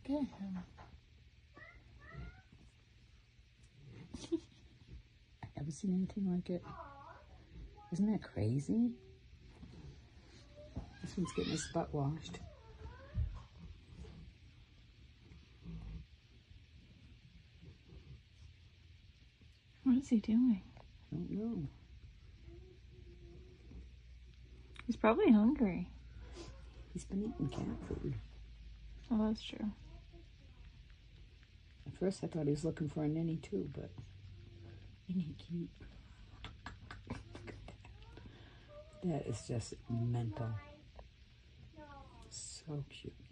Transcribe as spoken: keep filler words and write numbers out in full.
at him. I've never seen anything like it. Isn't that crazy? This one's getting his butt washed. What is he doing? I don't know. He's probably hungry. He's been eating cat food. Oh, that's true. At first I thought he was looking for a ninny too, but isn't he cute? Look at that. That is just mental. So cute.